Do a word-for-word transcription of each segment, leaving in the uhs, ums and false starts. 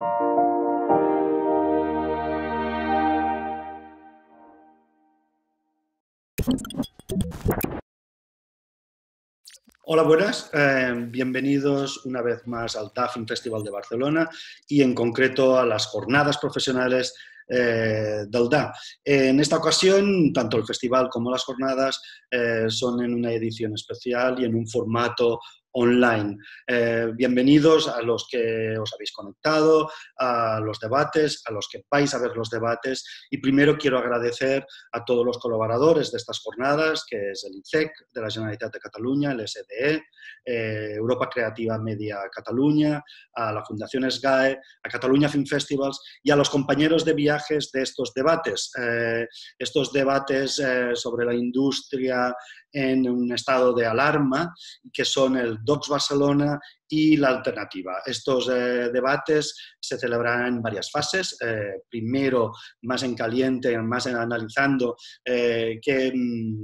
Hola, buenas. Eh, bienvenidos una vez más al D A Film Festival de Barcelona y en concreto a las jornadas profesionales eh, del D A. En esta ocasión, tanto el festival como las jornadas eh, son en una edición especial y en un formato online. Eh, bienvenidos a los que os habéis conectado, a los debates, a los que vais a ver los debates, y primero quiero agradecer a todos los colaboradores de estas jornadas, que es el I C E C de la Generalitat de Catalunya, el S D E, eh, Europa Creativa Media Catalunya, a la Fundación SGAE, a Catalunya Film Festivals y a los compañeros de viajes de estos debates. Eh, estos debates eh, sobre la industria en un estado de alarma, que son el Docs Barcelona y la Alternativa. Estos eh, debates se celebrarán en varias fases. Eh, primero, más en caliente, más en analizando eh, qué,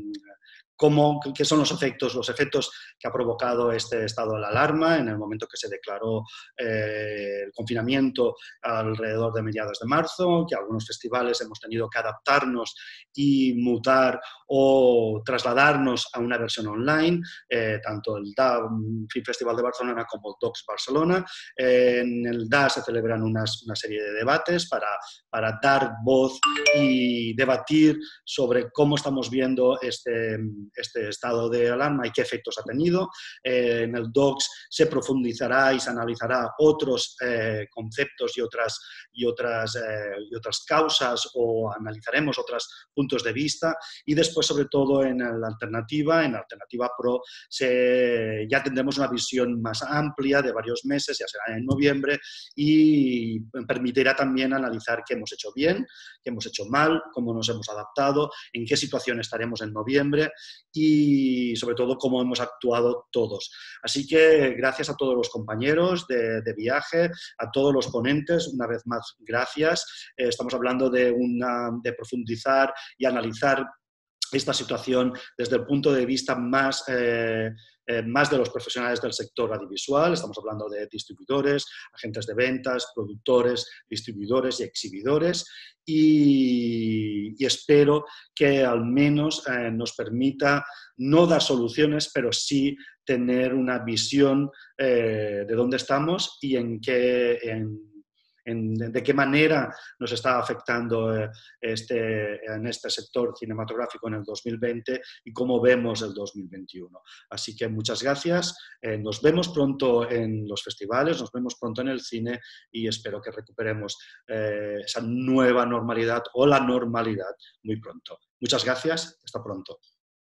cómo, qué son los efectos, los efectos que ha provocado este estado de alarma en el momento que se declaró eh, el confinamiento alrededor de mediados de marzo, que algunos festivales hemos tenido que adaptarnos y mutar o trasladarnos a una versión online, eh, tanto el D A Film Festival de Barcelona como el Docs Barcelona. Eh, en el D A se celebran unas, una serie de debates para, para dar voz y debatir sobre cómo estamos viendo este, este estado de alarma y qué efectos ha tenido. Eh, en el Docs se profundizará y se analizará otros eh, conceptos y otras, y, otras, eh, y otras causas, o analizaremos otros puntos de vista, y después, sobre todo, en la Alternativa, en la Alternativa Pro, se, ya tendremos una visión más amplia de varios meses, ya será en noviembre, y permitirá también analizar qué hemos hecho bien, qué hemos hecho mal, cómo nos hemos adaptado, en qué situación estaremos en noviembre y, sobre todo, cómo hemos actuado todos. Así que gracias a todos los compañeros de, de viaje, a todos los ponentes, una vez más, gracias. Eh, estamos hablando de, una, de profundizar y analizar esta situación desde el punto de vista más, eh, eh, más de los profesionales del sector audiovisual. Estamos hablando de distribuidores, agentes de ventas, productores, distribuidores y exhibidores, y, y espero que al menos eh, nos permita no dar soluciones, pero sí tener una visión eh, de dónde estamos y en qué... En, En, de qué manera nos está afectando eh, este, en este sector cinematográfico en el dos mil veinte y cómo vemos el dos mil veintiuno. Así que muchas gracias, eh, nos vemos pronto en los festivales, nos vemos pronto en el cine, y espero que recuperemos eh, esa nueva normalidad o la normalidad muy pronto. Muchas gracias, hasta pronto.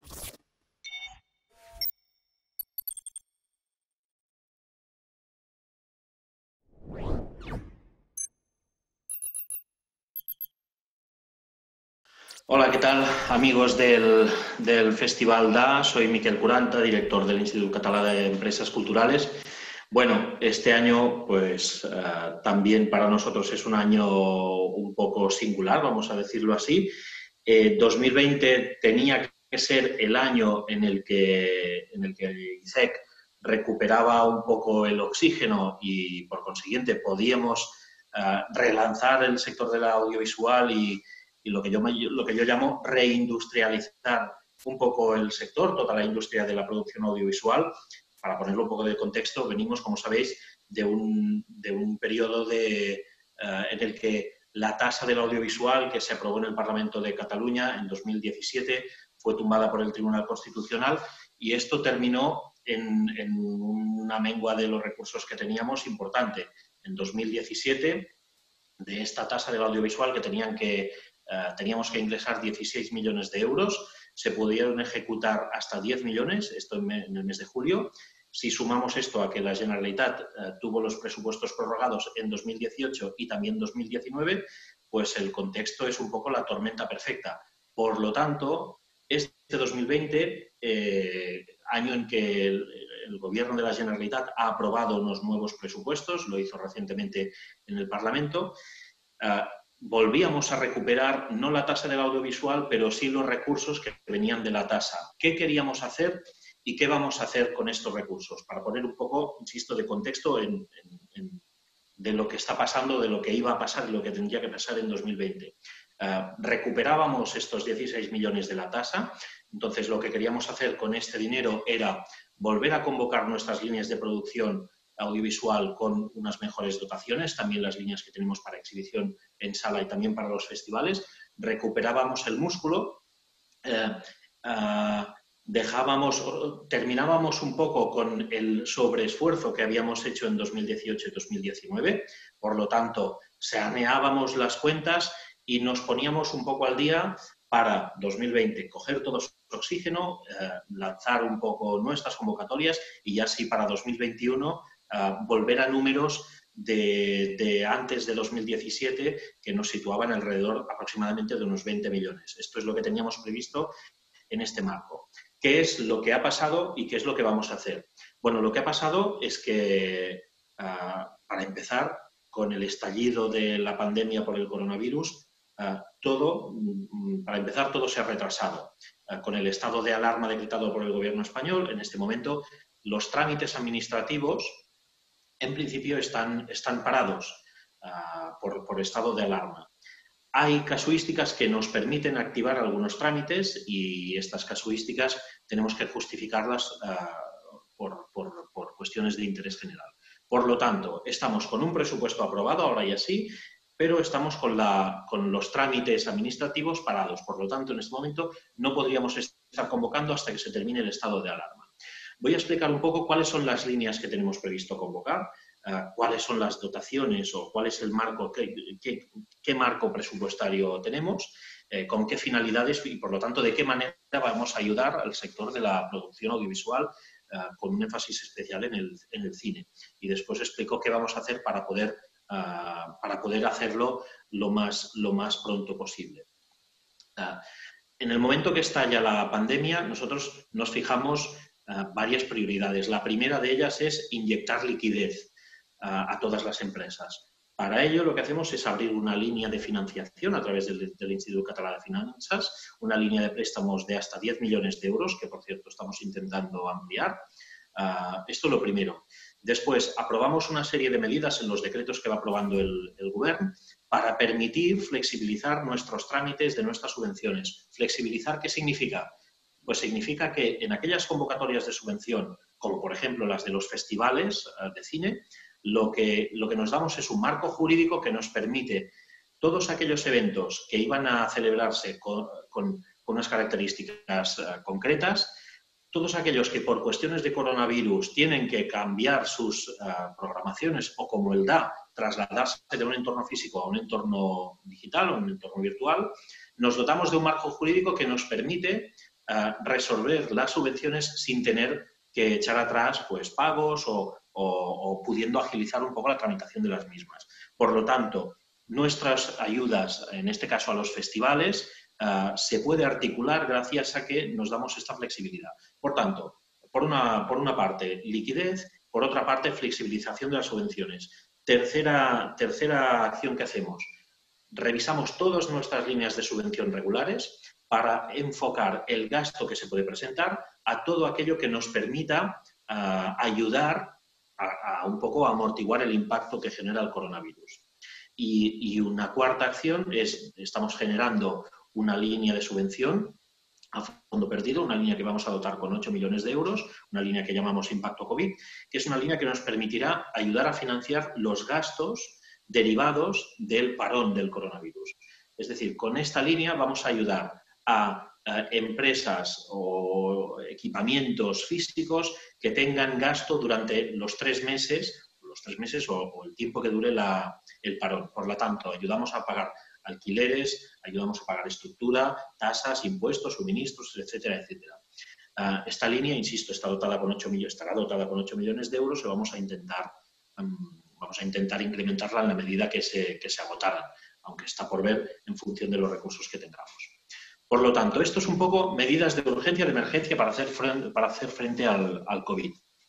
Hola, ¿qué tal, amigos del, del Festival D A? Soy Miquel Curanta, director del Instituto Català de Empresas Culturales. Bueno, este año, pues, uh, también para nosotros es un año un poco singular, vamos a decirlo así. Eh, dos mil veinte tenía que ser el año en el que, en el que el I C E C recuperaba un poco el oxígeno y, por consiguiente, podíamos uh, relanzar el sector del audiovisual y y lo que, yo, lo que yo llamo reindustrializar un poco el sector, toda la industria de la producción audiovisual. Para ponerlo un poco de contexto, venimos, como sabéis, de un, de un periodo de, uh, en el que la tasa del audiovisual que se aprobó en el Parlamento de Cataluña en dos mil diecisiete fue tumbada por el Tribunal Constitucional, y esto terminó en, en una mengua de los recursos que teníamos importante. En dos mil diecisiete, de esta tasa del audiovisual que tenían que Uh, teníamos que ingresar dieciséis millones de euros, se pudieron ejecutar hasta diez millones, esto en, me, en el mes de julio. Si sumamos esto a que la Generalitat uh, tuvo los presupuestos prorrogados en dos mil dieciocho y también dos mil diecinueve, pues el contexto es un poco la tormenta perfecta. Por lo tanto, este dos mil veinte, eh, año en que el, el Gobierno de la Generalitat ha aprobado unos nuevos presupuestos, lo hizo recientemente en el Parlamento, uh, volvíamos a recuperar no la tasa del audiovisual, pero sí los recursos que venían de la tasa. ¿Qué queríamos hacer y qué vamos a hacer con estos recursos? Para poner un poco, insisto, de contexto en, en, de lo que está pasando, de lo que iba a pasar y lo que tendría que pasar en dos mil veinte. Uh, recuperábamos estos dieciséis millones de la tasa, entonces lo que queríamos hacer con este dinero era volver a convocar nuestras líneas de producción audiovisual con unas mejores dotaciones, también las líneas que tenemos para exhibición en sala y también para los festivales. Recuperábamos el músculo, eh, uh, dejábamos, terminábamos un poco con el sobreesfuerzo que habíamos hecho en dos mil dieciocho y dos mil diecinueve, por lo tanto, saneábamos las cuentas y nos poníamos un poco al día para dos mil veinte coger todo su oxígeno, eh, lanzar un poco nuestras convocatorias y ya sí para dos mil veintiuno eh, volver a números de, de antes de dos mil diecisiete que nos situaban alrededor aproximadamente de unos veinte millones. Esto es lo que teníamos previsto en este marco. ¿Qué es lo que ha pasado y qué es lo que vamos a hacer? Bueno, lo que ha pasado es que, uh, para empezar, con el estallido de la pandemia por el coronavirus, uh, todo, para empezar, todo se ha retrasado. Uh, con el estado de alarma decretado por el Gobierno español, en este momento, los trámites administrativos, en principio, están, están parados uh, por, por estado de alarma. Hay casuísticas que nos permiten activar algunos trámites y estas casuísticas tenemos que justificarlas uh, por, por, por cuestiones de interés general. Por lo tanto, estamos con un presupuesto aprobado, ahora ya sí, pero estamos con, la, con los trámites administrativos parados. Por lo tanto, en este momento no podríamos estar convocando hasta que se termine el estado de alarma. Voy a explicar un poco cuáles son las líneas que tenemos previsto convocar, uh, cuáles son las dotaciones o cuál es el marco, qué, qué, qué marco presupuestario tenemos, eh, con qué finalidades y, por lo tanto, de qué manera vamos a ayudar al sector de la producción audiovisual uh, con un énfasis especial en el, en el cine. Y después explico qué vamos a hacer para poder, uh, para poder hacerlo lo más, lo más pronto posible. Uh, en el momento que estalla la pandemia, nosotros nos fijamos Uh, varias prioridades. La primera de ellas es inyectar liquidez uh, a todas las empresas. Para ello, lo que hacemos es abrir una línea de financiación a través del, del Instituto Català de Finanzas, una línea de préstamos de hasta diez millones de euros, que, por cierto, estamos intentando ampliar. Uh, esto es lo primero. Después, aprobamos una serie de medidas en los decretos que va aprobando el, el Gobierno para permitir flexibilizar nuestros trámites de nuestras subvenciones. ¿Flexibilizar qué significa? Pues significa que en aquellas convocatorias de subvención, como por ejemplo las de los festivales de cine, lo que, lo que nos damos es un marco jurídico que nos permite todos aquellos eventos que iban a celebrarse con, con, con unas características uh, concretas, todos aquellos que por cuestiones de coronavirus tienen que cambiar sus uh, programaciones o, como el D A, trasladarse de un entorno físico a un entorno digital o un entorno virtual, nos dotamos de un marco jurídico que nos permite Uh, resolver las subvenciones sin tener que echar atrás pues, pagos o, o, o pudiendo agilizar un poco la tramitación de las mismas. Por lo tanto, nuestras ayudas, en este caso a los festivales, uh, se puede articular gracias a que nos damos esta flexibilidad. Por tanto, por una, por una parte, liquidez, por otra parte, flexibilización de las subvenciones. Tercera, tercera acción que hacemos, revisamos todas nuestras líneas de subvención regulares para enfocar el gasto que se puede presentar a todo aquello que nos permita uh, ayudar a, a un poco a amortiguar el impacto que genera el coronavirus. Y, y una cuarta acción es, estamos generando una línea de subvención a fondo perdido, una línea que vamos a dotar con ocho millones de euros, una línea que llamamos Impacto COVID, que es una línea que nos permitirá ayudar a financiar los gastos derivados del parón del coronavirus. Es decir, con esta línea vamos a ayudar a, a empresas o equipamientos físicos que tengan gasto durante los tres meses, los tres meses o, o el tiempo que dure la, el parón. Por lo tanto, ayudamos a pagar alquileres, ayudamos a pagar estructura, tasas, impuestos, suministros, etcétera, etcétera. Uh, esta línea, insisto, está dotada con ocho millones, estará dotada con ocho millones de euros y vamos a intentar, um, vamos a intentar incrementarla en la medida que se, que se agotaran, aunque está por ver en función de los recursos que tengamos. Por lo tanto, esto es un poco medidas de urgencia, de emergencia para hacer frente, para hacer frente al, al COVID.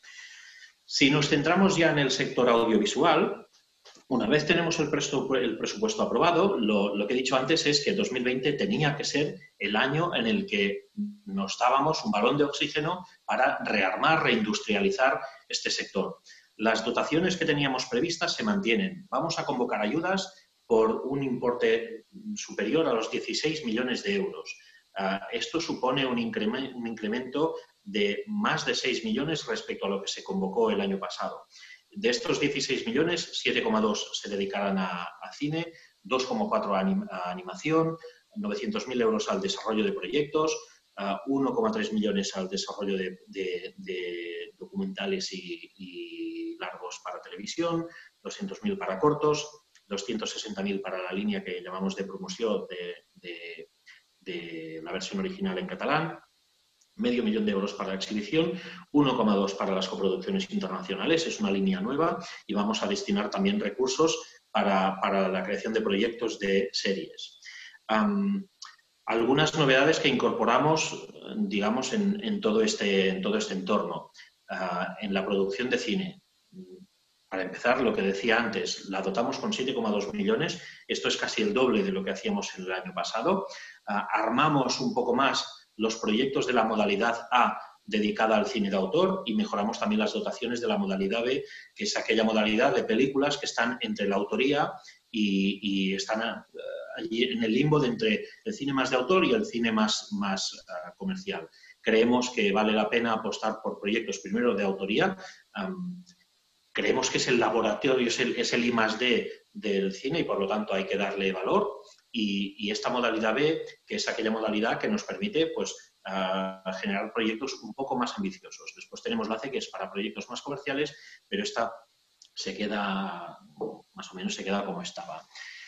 Si nos centramos ya en el sector audiovisual, una vez tenemos el, presupuesto, el presupuesto aprobado, lo, lo que he dicho antes es que dos mil veinte tenía que ser el año en el que nos dábamos un balón de oxígeno para rearmar, reindustrializar este sector. Las dotaciones que teníamos previstas se mantienen. Vamos a convocar ayudas por un importe superior a los dieciséis millones de euros. Uh, esto supone un incremento, un incremento de más de seis millones respecto a lo que se convocó el año pasado. De estos dieciséis millones, siete coma dos se dedicarán a, a cine, dos coma cuatro a, anim, a animación, novecientos mil euros al desarrollo de proyectos, uh, uno coma tres millones al desarrollo de, de, de documentales y, y largos para televisión, doscientos mil para cortos, doscientos sesenta mil para la línea que llamamos de promoción de, de, de la versión original en catalán, medio millón de euros para la exhibición, uno coma dos para las coproducciones internacionales, es una línea nueva, y vamos a destinar también recursos para, para la creación de proyectos de series. Um, algunas novedades que incorporamos, digamos, en, en, todo, este, en todo este entorno. Uh, en la producción de cine, para empezar, lo que decía antes, la dotamos con siete coma dos millones, esto es casi el doble de lo que hacíamos en el año pasado. Uh, armamos un poco más los proyectos de la modalidad A dedicada al cine de autor y mejoramos también las dotaciones de la modalidad B, que es aquella modalidad de películas que están entre la autoría y, y están uh, allí en el limbo de entre el cine más de autor y el cine más, más uh, comercial. Creemos que vale la pena apostar por proyectos primero de autoría. Um, creemos que es el laboratorio, es el, es el I más D del cine y por lo tanto hay que darle valor. Y, y esta modalidad B, que es aquella modalidad que nos permite pues, uh, generar proyectos un poco más ambiciosos. Después tenemos la C, que es para proyectos más comerciales, pero esta se queda, más o menos se queda como estaba.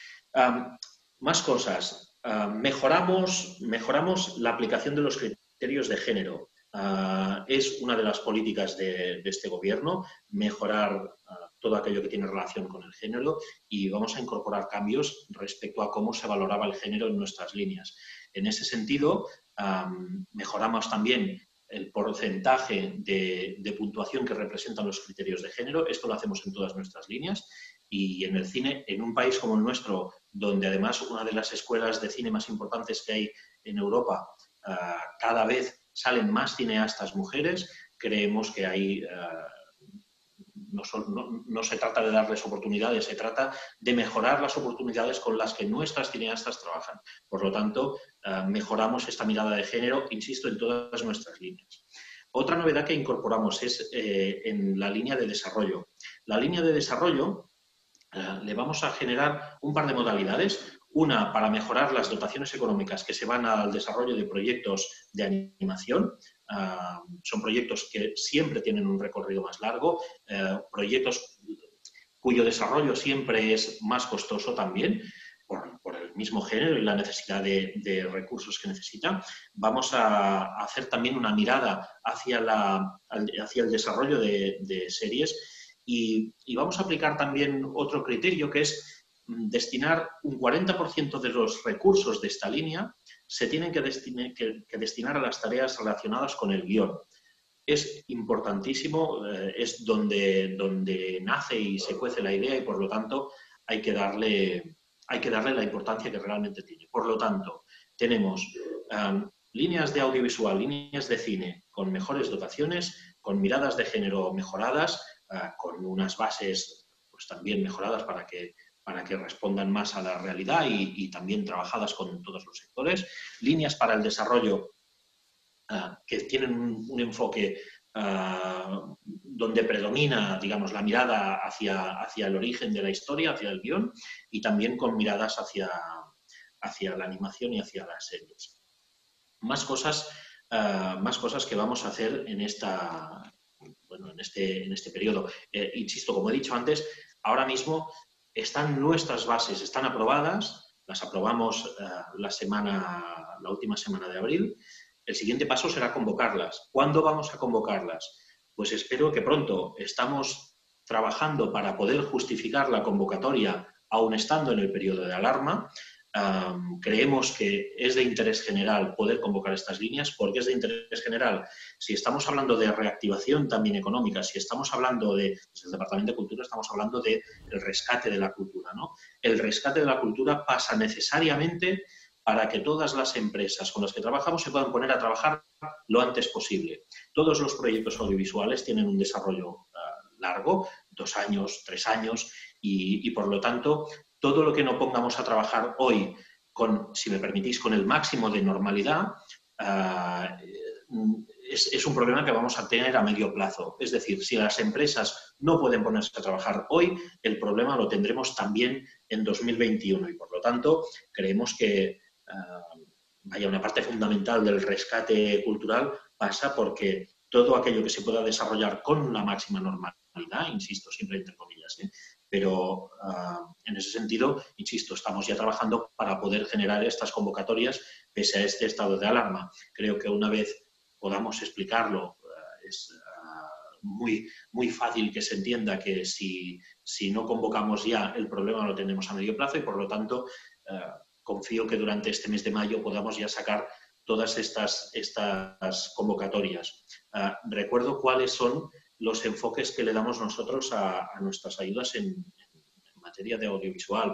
Um, más cosas. Uh, mejoramos, mejoramos la aplicación de los criterios de género. Uh, es una de las políticas de, de este gobierno, mejorar uh, todo aquello que tiene relación con el género, y vamos a incorporar cambios respecto a cómo se valoraba el género en nuestras líneas. En ese sentido, um, mejoramos también el porcentaje de, de puntuación que representan los criterios de género. Esto lo hacemos en todas nuestras líneas. Y en el cine, en un país como el nuestro, donde además una de las escuelas de cine más importantes que hay en Europa, uh, cada vez salen más cineastas mujeres, creemos que hay... Uh, No, son, no, no se trata de darles oportunidades, se trata de mejorar las oportunidades con las que nuestras cineastas trabajan. Por lo tanto, eh, mejoramos esta mirada de género, insisto, en todas nuestras líneas. Otra novedad que incorporamos es eh, en la línea de desarrollo. La línea de desarrollo eh, le vamos a generar un par de modalidades. Una, para mejorar las dotaciones económicas que se van al desarrollo de proyectos de animación. Uh, son proyectos que siempre tienen un recorrido más largo, uh, proyectos cuyo desarrollo siempre es más costoso también, por, por el mismo género y la necesidad de, de recursos que necesita. Vamos a hacer también una mirada hacia, la, hacia el desarrollo de, de series y, y vamos a aplicar también otro criterio, que es destinar un cuarenta por ciento de los recursos de esta línea se tienen que, destine, que, que destinar a las tareas relacionadas con el guión. Es importantísimo, eh, es donde, donde nace y se cuece la idea y por lo tanto hay que darle, hay que darle la importancia que realmente tiene. Por lo tanto, tenemos um, líneas de audiovisual, líneas de cine con mejores dotaciones, con miradas de género mejoradas, uh, con unas bases pues, también mejoradas para que para que respondan más a la realidad y, y también trabajadas con todos los sectores. Líneas para el desarrollo uh, que tienen un, un enfoque uh, donde predomina, digamos, la mirada hacia, hacia el origen de la historia, hacia el guión, y también con miradas hacia, hacia la animación y hacia las series. Más cosas, uh, más cosas que vamos a hacer en, esta, bueno, en, este, en este periodo. Eh, insisto, como he dicho antes, ahora mismo están nuestras bases, están aprobadas, las aprobamos uh, la, semana, la última semana de abril. El siguiente paso será convocarlas. ¿Cuándo vamos a convocarlas? Pues espero que pronto. Estamos trabajando para poder justificar la convocatoria aún estando en el periodo de alarma. Um, creemos que es de interés general poder convocar estas líneas. ¿Por qué es de interés general? Si estamos hablando de reactivación también económica, si estamos hablando de, desde el Departamento de Cultura, estamos hablando del rescate de la cultura, ¿no? El rescate de la cultura pasa necesariamente para que todas las empresas con las que trabajamos se puedan poner a trabajar lo antes posible. Todos los proyectos audiovisuales tienen un desarrollo uh, largo, dos años, tres años y, y por lo tanto todo lo que no pongamos a trabajar hoy con, si me permitís, con el máximo de normalidad, uh, es, es un problema que vamos a tener a medio plazo. Es decir, si las empresas no pueden ponerse a trabajar hoy, el problema lo tendremos también en dos mil veintiuno y por lo tanto creemos que uh, vaya, una parte fundamental del rescate cultural pasa porque todo aquello que se pueda desarrollar con una máxima normalidad, insisto, siempre entre comillas, ¿eh? Pero uh, en ese sentido, insisto, estamos ya trabajando para poder generar estas convocatorias pese a este estado de alarma. Creo que una vez podamos explicarlo, uh, es uh, muy, muy fácil que se entienda que si, si no convocamos ya, el problema lo tenemos a medio plazo y, por lo tanto, uh, confío que durante este mes de mayo podamos ya sacar todas estas, estas convocatorias. Uh, recuerdo cuáles son los enfoques que le damos nosotros a, a nuestras ayudas en, en materia de audiovisual.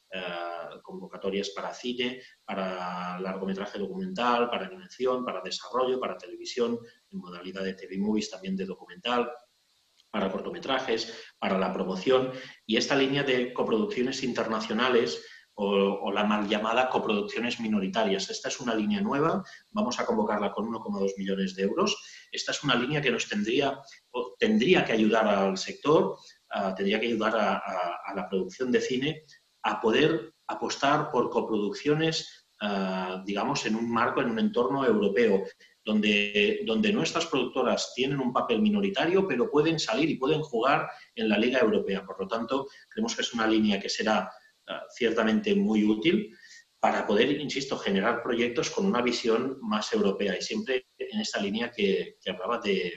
Uh, convocatorias para cine, para largometraje documental, para animación, para desarrollo, para televisión, en modalidad de T V Movies, también de documental, para cortometrajes, para la promoción. Y esta línea de coproducciones internacionales o, o la mal llamada coproducciones minoritarias. Esta es una línea nueva, vamos a convocarla con uno coma dos millones de euros. Esta es una línea que nos tendría, o tendría que ayudar al sector, uh, tendría que ayudar a, a, a la producción de cine a poder apostar por coproducciones, uh, digamos, en un marco, en un entorno europeo, donde, donde nuestras productoras tienen un papel minoritario, pero pueden salir y pueden jugar en la Liga Europea. Por lo tanto, creemos que es una línea que será ciertamente muy útil para poder, insisto, generar proyectos con una visión más europea y siempre en esta línea que, que hablaba de,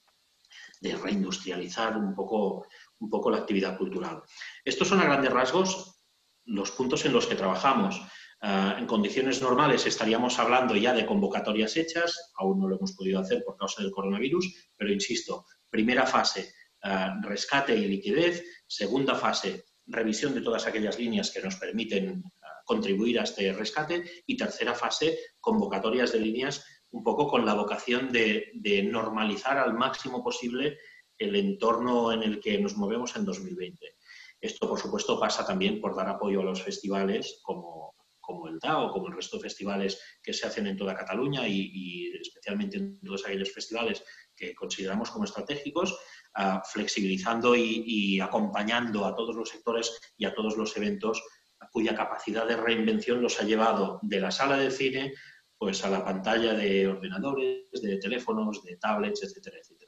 de reindustrializar un poco, un poco la actividad cultural. Estos son a grandes rasgos los puntos en los que trabajamos. Uh, en condiciones normales estaríamos hablando ya de convocatorias hechas, aún no lo hemos podido hacer por causa del coronavirus, pero insisto, primera fase, uh, rescate y liquidez, segunda fase, revisión de todas aquellas líneas que nos permiten uh, contribuir a este rescate y tercera fase, convocatorias de líneas un poco con la vocación de, de normalizar al máximo posible el entorno en el que nos movemos en dos mil veinte. Esto, por supuesto, pasa también por dar apoyo a los festivales como, como el D A o como el resto de festivales que se hacen en toda Cataluña y, y especialmente en todos aquellos festivales que consideramos como estratégicos, Uh, flexibilizando y, y acompañando a todos los sectores y a todos los eventos cuya capacidad de reinvención los ha llevado de la sala de cine pues, a la pantalla de ordenadores, de teléfonos, de tablets, etcétera, etcétera.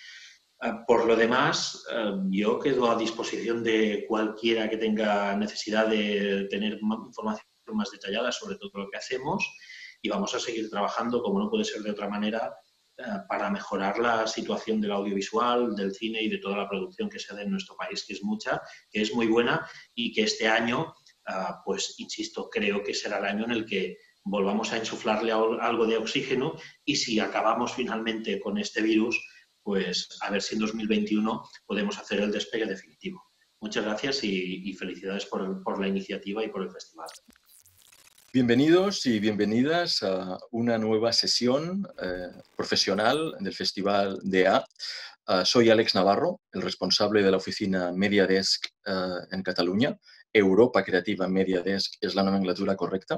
Uh, por lo demás, uh, yo quedo a disposición de cualquiera que tenga necesidad de tener información más detallada sobre todo lo que hacemos y vamos a seguir trabajando, como no puede ser de otra manera, para mejorar la situación del audiovisual, del cine y de toda la producción que se hace en nuestro país, que es mucha, que es muy buena y que este año, pues insisto, creo que será el año en el que volvamos a insuflarle algo de oxígeno y si acabamos finalmente con este virus, pues a ver si en dos mil veintiuno podemos hacer el despegue definitivo. Muchas gracias y, y felicidades por, el, por la iniciativa y por el festival. Bienvenidos y bienvenidas a una nueva sesión eh, profesional del Festival D A. Uh, soy Alex Navarro, el responsable de la oficina Media Desk uh, en Cataluña. Europa Creativa Media Desk es la nomenclatura correcta.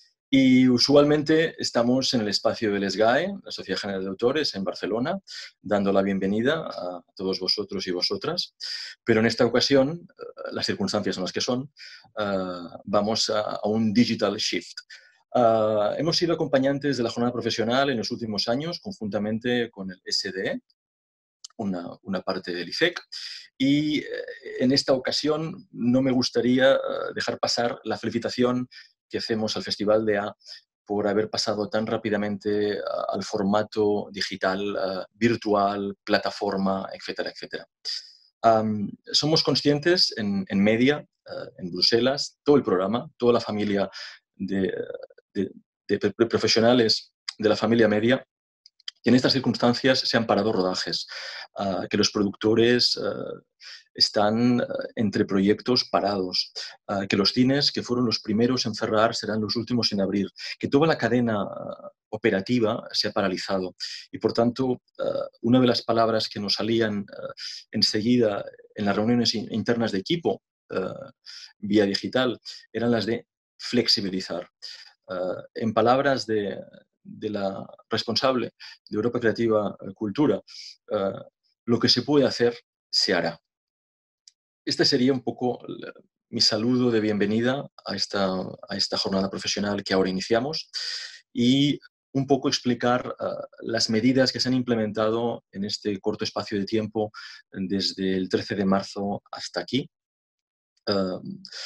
Y usualmente estamos en el espacio del S G A E, la Sociedad General de Autores, en Barcelona, dando la bienvenida a todos vosotros y vosotras. Pero en esta ocasión, las circunstancias son las que son, uh, vamos a, a un digital shift. Uh, hemos sido acompañantes de la jornada profesional en los últimos años, conjuntamente con el S D E, una, una parte del I F E C, y en esta ocasión no me gustaría dejar pasar la felicitación que hacemos al Festival D A por haber pasado tan rápidamente al formato digital, uh, virtual, plataforma, etcétera, etcétera. Um, somos conscientes en, en Media, uh, en Bruselas, todo el programa, toda la familia de, de, de profesionales de la familia Media, que en estas circunstancias se han parado rodajes, uh, que los productores uh, están uh, entre proyectos parados, uh, que los cines, que fueron los primeros en cerrar, serán los últimos en abrir, que toda la cadena uh, operativa se ha paralizado. Y por tanto, uh, una de las palabras que nos salían uh, enseguida en las reuniones internas de equipo uh, vía digital eran las de flexibilizar. Uh, en palabras de, de la responsable de Europa Creativa Cultura, uh, lo que se puede hacer, se hará. Este sería un poco mi saludo de bienvenida a esta, a esta jornada profesional que ahora iniciamos y un poco explicar uh, las medidas que se han implementado en este corto espacio de tiempo desde el trece de marzo hasta aquí. Uh,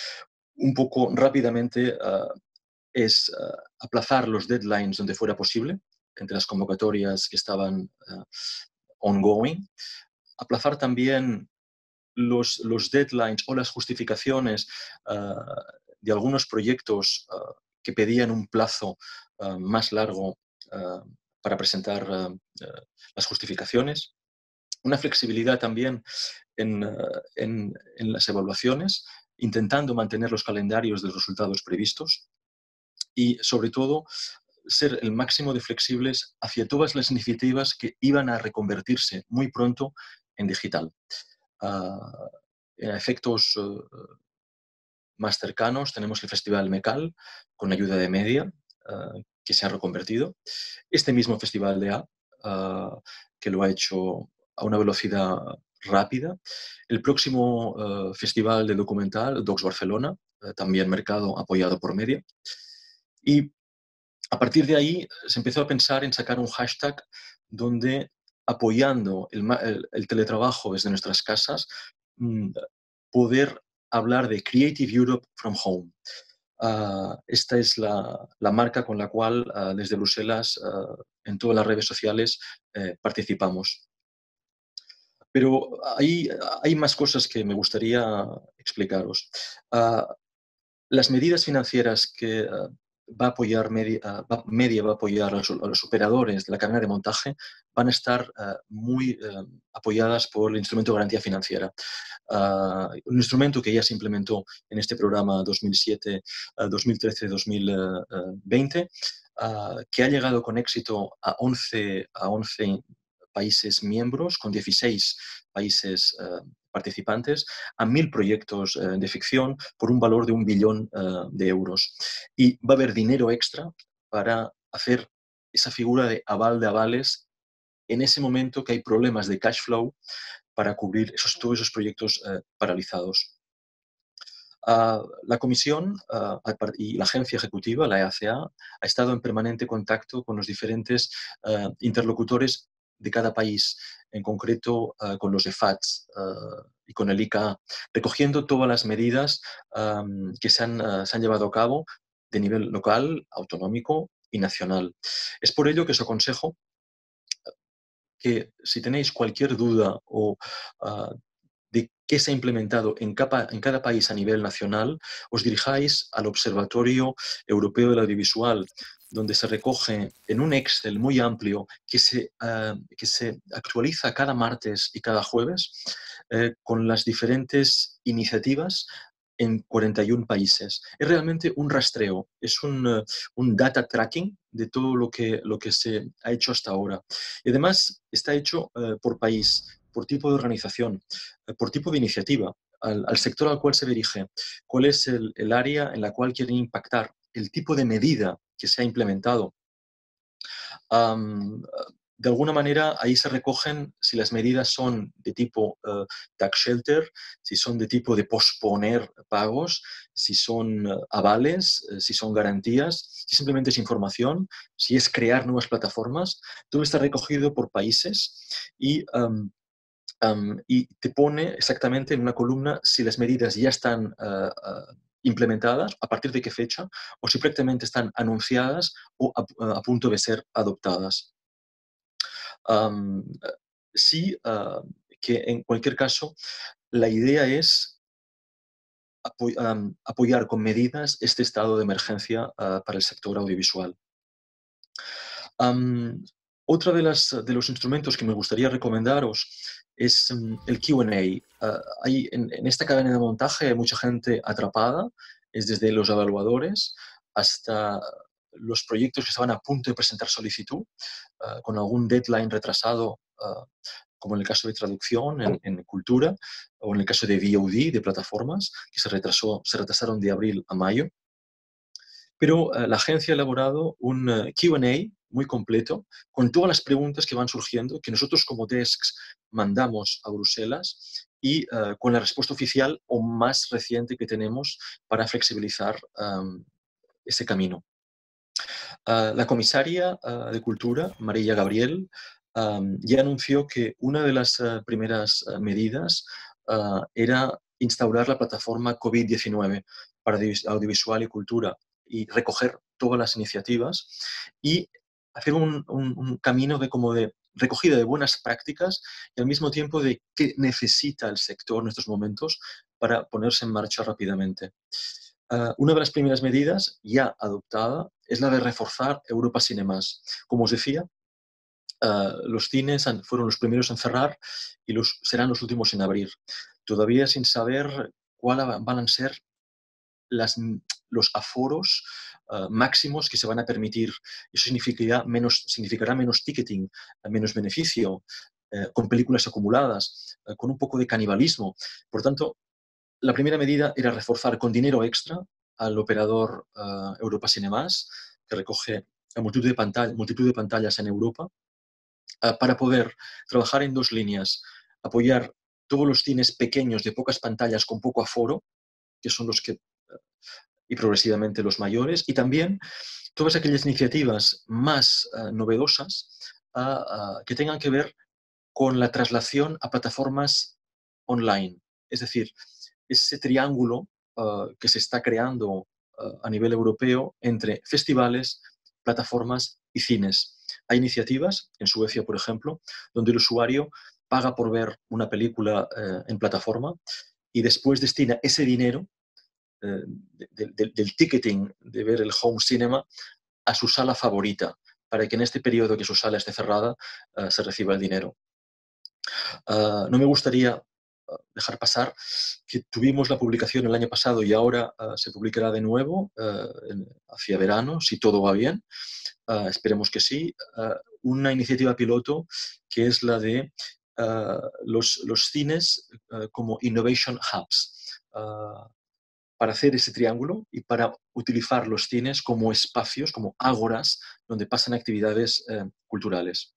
un poco rápidamente uh, es uh, aplazar los deadlines donde fuera posible, entre las convocatorias que estaban uh, ongoing, aplazar también los, los deadlines o las justificaciones uh, de algunos proyectos uh, que pedían un plazo uh, más largo uh, para presentar uh, uh, las justificaciones. Una flexibilidad también en, uh, en, en las evaluaciones, intentando mantener los calendarios de los resultados previstos y, sobre todo, ser el máximo de flexibles hacia todas las iniciativas que iban a reconvertirse muy pronto en digital. Uh, en efectos uh, más cercanos tenemos el Festival Mecal, con ayuda de Media, uh, que se ha reconvertido. Este mismo Festival de A, uh, que lo ha hecho a una velocidad rápida. El próximo uh, Festival de Documental, Docs Barcelona, uh, también mercado apoyado por Media. Y a partir de ahí se empezó a pensar en sacar un hashtag donde, apoyando el, el, el teletrabajo desde nuestras casas, mmm, poder hablar de Creative Europe from Home. Uh, esta es la, la marca con la cual uh, desde Bruselas uh, en todas las redes sociales eh, participamos. Pero hay, hay más cosas que me gustaría explicaros. Uh, las medidas financieras que uh, va a apoyar Media, uh, va, Media va a apoyar a los, a los operadores de la cadena de montaje van a estar uh, muy uh, apoyadas por el instrumento de garantía financiera. Uh, un instrumento que ya se implementó en este programa dos mil siete, uh, dos mil trece, dos mil veinte, uh, que ha llegado con éxito a once, a once países miembros, con dieciséis países uh, participantes, a mil proyectos uh, de ficción por un valor de un billón uh, de euros. Y va a haber dinero extra para hacer esa figura de aval de avales en ese momento que hay problemas de cash flow para cubrir esos, todos esos proyectos uh, paralizados. Uh, la Comisión uh, y la Agencia Ejecutiva, la E A C A, ha estado en permanente contacto con los diferentes uh, interlocutores de cada país, en concreto uh, con los E F A Ts uh, y con el I C A, recogiendo todas las medidas um, que se han, uh, se han llevado a cabo de nivel local, autonómico y nacional. Es por ello que os aconsejo que, si tenéis cualquier duda o uh, de qué se ha implementado en cada, en cada país a nivel nacional, os dirijáis al Observatorio Europeo del Audiovisual, donde se recoge en un Excel muy amplio que se, uh, que se actualiza cada martes y cada jueves eh, con las diferentes iniciativas en cuarenta y un países. Es realmente un rastreo, es un, uh, un data tracking de todo lo que, lo que se ha hecho hasta ahora. Y además está hecho uh, por país, por tipo de organización, uh, por tipo de iniciativa, al, al sector al cual se dirige, cuál es el, el área en la cual quieren impactar, el tipo de medida que se ha implementado. Um, de alguna manera, ahí se recogen si las medidas son de tipo uh, tax shelter, si son de tipo de posponer pagos, si son uh, avales, uh, si son garantías, si simplemente es información, si es crear nuevas plataformas. Todo está recogido por países y, um, um, y te pone exactamente en una columna si las medidas ya están uh, uh, implementadas, a partir de qué fecha, o si prácticamente están anunciadas o a, a punto de ser adoptadas. Um, sí, uh, que en cualquier caso, la idea es apo um, apoyar con medidas este estado de emergencia uh, para el sector audiovisual. Um, Otra de, las, de los instrumentos que me gustaría recomendaros es um, el Q and A. Uh, hay, en, en esta cadena de montaje hay mucha gente atrapada, es desde los evaluadores hasta los proyectos que estaban a punto de presentar solicitud, uh, con algún deadline retrasado, uh, como en el caso de traducción en, en cultura, o en el caso de V O D, de plataformas, que se, retrasó, se retrasaron de abril a mayo. Pero uh, la agencia ha elaborado un uh, Q and A muy completo, con todas las preguntas que van surgiendo, que nosotros como desks mandamos a Bruselas, y uh, con la respuesta oficial o más reciente que tenemos para flexibilizar um, ese camino. Uh, la comisaria uh, de Cultura, María Gabriel, um, ya anunció que una de las uh, primeras uh, medidas uh, era instaurar la plataforma COVID diecinueve para audiovisual y cultura y recoger todas las iniciativas y hacer un, un, un camino de, como de recogida de buenas prácticas y al mismo tiempo de qué necesita el sector en estos momentos para ponerse en marcha rápidamente. Uh, una de las primeras medidas ya adoptada es la de reforzar Europa Cinemas. Como os decía, uh, los cines han, fueron los primeros en cerrar y los, serán los últimos en abrir, todavía sin saber cuáles van a ser las, los aforos uh, máximos que se van a permitir. Eso significará menos, significará menos ticketing, menos beneficio, uh, con películas acumuladas, uh, con un poco de canibalismo. Por tanto, la primera medida era reforzar con dinero extra al operador uh, Europa Cinemas, que recoge a multitud de, pantall multitud de pantallas en Europa, uh, para poder trabajar en dos líneas. Apoyar todos los cines pequeños de pocas pantallas con poco aforo, que son los que, uh, y progresivamente los mayores, y también todas aquellas iniciativas más uh, novedosas uh, uh, que tengan que ver con la traslación a plataformas online. Es decir, ese triángulo uh, que se está creando uh, a nivel europeo entre festivales, plataformas y cines. Hay iniciativas, en Suecia, por ejemplo, donde el usuario paga por ver una película uh, en plataforma y después destina ese dinero uh, de, de, del ticketing de ver el home cinema a su sala favorita, para que en este periodo que su sala esté cerrada uh, se reciba el dinero. Uh, no me gustaría dejar pasar que tuvimos la publicación el año pasado y ahora uh, se publicará de nuevo uh, en, hacia verano, si todo va bien, uh, esperemos que sí, uh, una iniciativa piloto que es la de uh, los, los cines uh, como Innovation Hubs, uh, para hacer ese triángulo y para utilizar los cines como espacios, como ágoras, donde pasan actividades uh, culturales.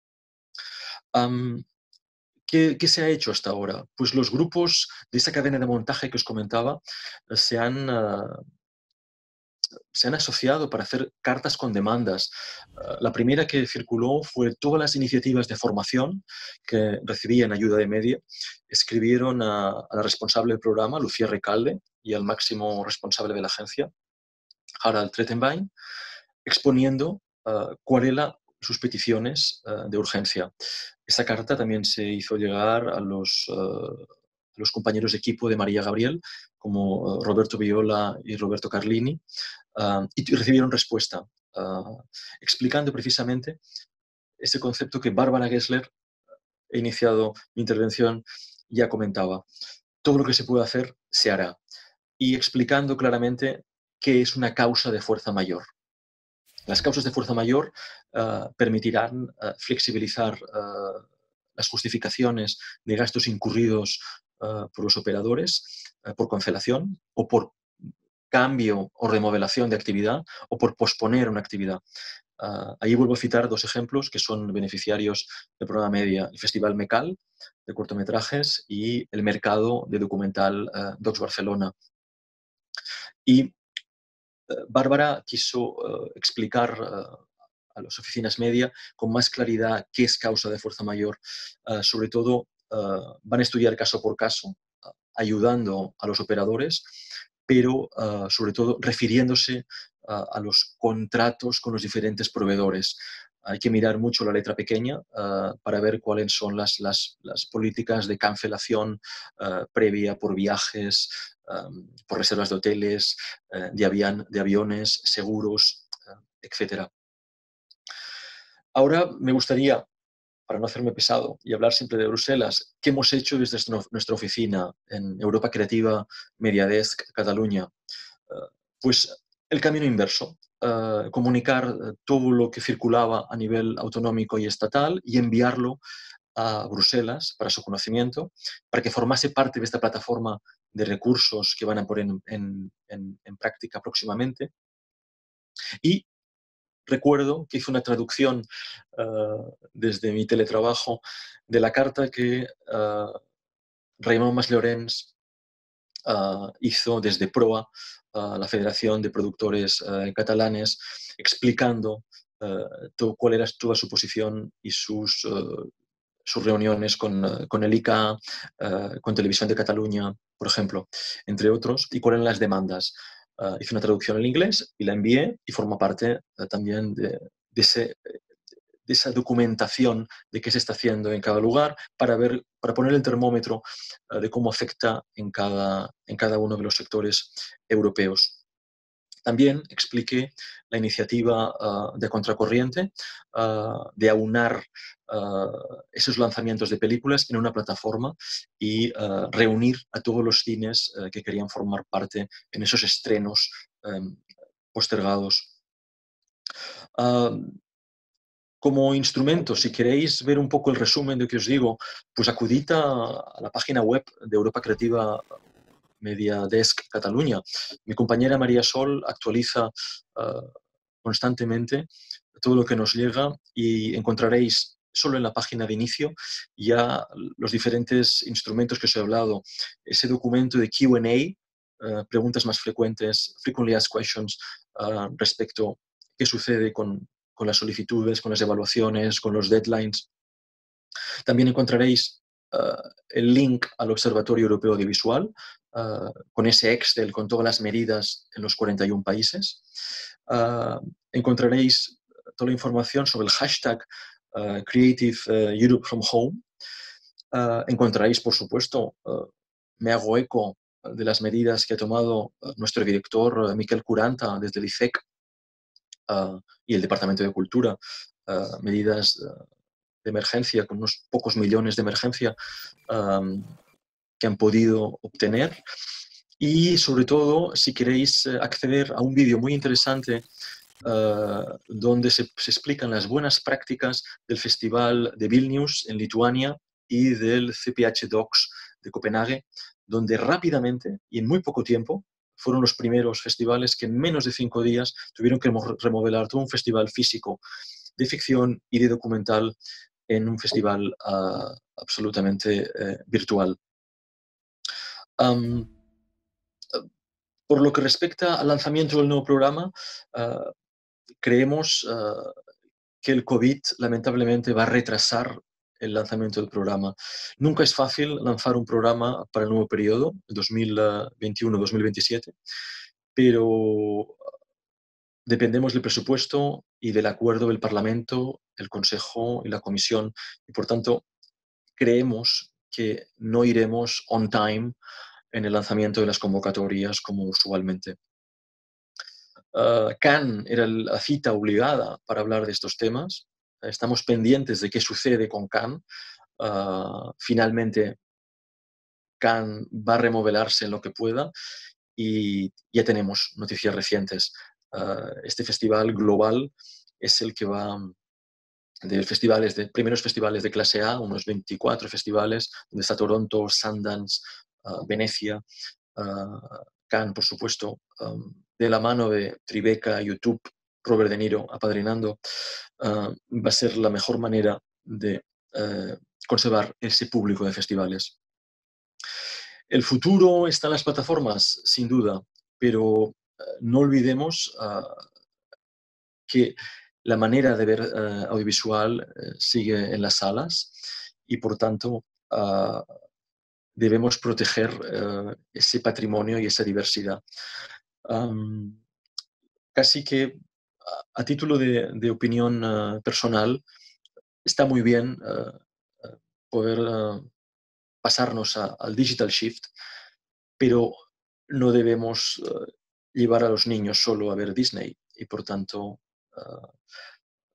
Um, ¿Qué, ¿Qué se ha hecho hasta ahora? Pues los grupos de esa cadena de montaje que os comentaba se han, uh, se han asociado para hacer cartas con demandas. Uh, la primera que circuló fue todas las iniciativas de formación que recibían ayuda de media. Escribieron a, a la responsable del programa, Lucía Recalde, y al máximo responsable de la agencia, Harald Trettenbein, exponiendo uh, cuál era sus peticiones uh, de urgencia. Esa carta también se hizo llegar a los, uh, a los compañeros de equipo de María Gabriel, como uh, Roberto Viola y Roberto Carlini, uh, y recibieron respuesta, uh, explicando precisamente ese concepto que Bárbara Gessler, he iniciado mi intervención, ya comentaba. Todo lo que se puede hacer, se hará. Y explicando claramente qué es una causa de fuerza mayor. Las causas de fuerza mayor uh, permitirán uh, flexibilizar uh, las justificaciones de gastos incurridos uh, por los operadores uh, por cancelación o por cambio o remodelación de actividad o por posponer una actividad. Uh, ahí vuelvo a citar dos ejemplos que son beneficiarios del programa Media, el Festival Mecal de cortometrajes y el mercado de documental uh, Docs Barcelona. Y Bárbara quiso uh, explicar uh, a las oficinas media con más claridad qué es causa de fuerza mayor. Uh, sobre todo, uh, van a estudiar caso por caso, uh, ayudando a los operadores, pero uh, sobre todo refiriéndose uh, a los contratos con los diferentes proveedores. Hay que mirar mucho la letra pequeña uh, para ver cuáles son las, las, las políticas de cancelación uh, previa por viajes, um, por reservas de hoteles, uh, de, avian, de aviones, seguros, uh, etcétera. Ahora me gustaría, para no hacerme pesado y hablar siempre de Bruselas, ¿qué hemos hecho desde nuestra oficina en Europa Creativa Mediadesk Cataluña? Pues el camino inverso, uh, comunicar todo lo que circulaba a nivel autonómico y estatal y enviarlo a Bruselas para su conocimiento, para que formase parte de esta plataforma de recursos que van a poner en, en, en, en práctica próximamente. Y recuerdo que hice una traducción uh, desde mi teletrabajo de la carta que uh, Raymond Mas-Llorenç uh, hizo desde PROA, uh, la Federación de Productores uh, Catalanes, explicando uh, todo, cuál era toda su posición y sus, uh, sus reuniones con, uh, con el I C A, uh, con Televisión de Cataluña, por ejemplo, entre otros, y cuáles eran las demandas. Uh, hice una traducción en inglés y la envié y forma parte uh, también de, de, ese, de esa documentación de qué se está haciendo en cada lugar para, ver, para poner el termómetro uh, de cómo afecta en cada, en cada uno de los sectores europeos. También expliqué la iniciativa uh, de Contracorriente uh, de aunar uh, esos lanzamientos de películas en una plataforma y uh, reunir a todos los cines uh, que querían formar parte en esos estrenos um, postergados. Uh, Como instrumento, si queréis ver un poco el resumen de lo que os digo, pues acudid a, a la página web de Europa Creativa Mediadesk Cataluña. Mi compañera María Sol actualiza uh, constantemente todo lo que nos llega y encontraréis solo en la página de inicio ya los diferentes instrumentos que os he hablado. Ese documento de Q and A, uh, preguntas más frecuentes, frequently asked questions, uh, respecto a qué sucede con, con las solicitudes, con las evaluaciones, con los deadlines. También encontraréis uh, el link al Observatorio Europeo Audiovisual, uh, con ese Excel con todas las medidas en los cuarenta y un países. Uh, encontraréis toda la información sobre el hashtag uh, Creative uh, Europe from Home. Uh, encontraréis, por supuesto, uh, me hago eco de las medidas que ha tomado uh, nuestro director uh, Miquel Curanta desde el I C E C uh, y el Departamento de Cultura, uh, medidas uh, de emergencia, con unos pocos millones de emergencia um, que han podido obtener. Y sobre todo, si queréis acceder a un vídeo muy interesante uh, donde se, se explican las buenas prácticas del Festival de Vilnius en Lituania y del C P H Docs de Copenhague, donde rápidamente y en muy poco tiempo fueron los primeros festivales que en menos de cinco días tuvieron que remodelar todo un festival físico de ficción y de documental en un festival uh, absolutamente uh, virtual. Um, por lo que respecta al lanzamiento del nuevo programa, uh, creemos uh, que el COVID lamentablemente va a retrasar el lanzamiento del programa. Nunca es fácil lanzar un programa para el nuevo periodo, dos mil veintiuno dos mil veintisiete, pero dependemos del presupuesto y del acuerdo del Parlamento, el Consejo y la Comisión, y por tanto creemos que no iremos on time en el lanzamiento de las convocatorias como usualmente. Uh, Cannes era la cita obligada para hablar de estos temas. Estamos pendientes de qué sucede con Cannes. Uh, finalmente, Cannes va a remodelarse en lo que pueda y ya tenemos noticias recientes. Uh, este festival global es el que va de festivales, de primeros festivales de clase A, unos veinticuatro festivales, donde está Toronto, Sundance, uh, Venecia, uh, Cannes, por supuesto, um, de la mano de Tribeca, YouTube, Robert De Niro apadrinando, uh, va a ser la mejor manera de uh, conservar ese público de festivales. El futuro está en las plataformas, sin duda, pero uh, no olvidemos uh, que la manera de ver uh, audiovisual uh, sigue en las salas y, por tanto, uh, debemos proteger uh, ese patrimonio y esa diversidad. Um, casi que, a, a título de, de opinión uh, personal, está muy bien uh, uh, poder uh, pasarnos a, al digital shift, pero no debemos uh, llevar a los niños solo a ver Disney y, por tanto, uh,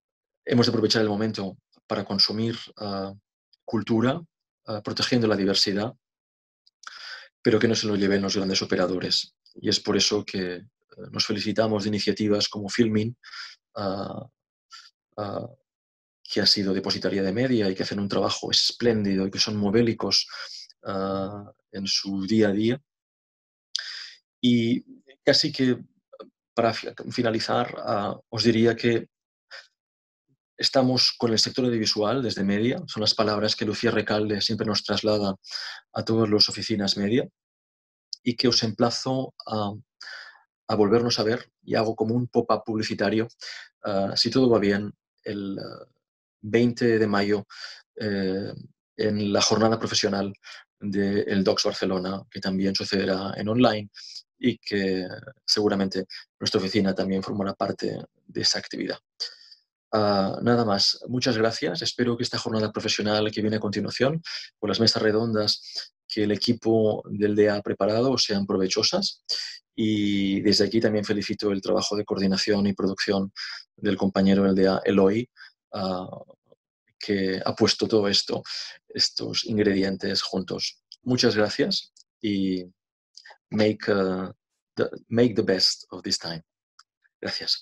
hemos de aprovechar el momento para consumir uh, cultura, uh, protegiendo la diversidad, pero que no se lo lleven los grandes operadores. Y es por eso que uh, nos felicitamos de iniciativas como Filmin, uh, uh, que ha sido depositaria de media y que hacen un trabajo espléndido y que son modélicos uh, en su día a día. Y casi que para finalizar, uh, os diría que estamos con el sector audiovisual desde media, son las palabras que Lucía Recalde siempre nos traslada a todas las oficinas media, y que os emplazo a, a volvernos a ver, y hago como un pop-up publicitario, uh, si todo va bien, el uh, veinte de mayo, eh, en la jornada profesional del Docs Barcelona, que también sucederá en online y que seguramente nuestra oficina también formará parte de esa actividad. Uh, nada más, muchas gracias. Espero que esta jornada profesional que viene a continuación, con las mesas redondas que el equipo del D E A ha preparado, sean provechosas. Y desde aquí también felicito el trabajo de coordinación y producción del compañero del D E A, Eloy, uh, que ha puesto todo esto, estos ingredientes juntos. Muchas gracias y make, uh, the, make the best of this time. Gracias.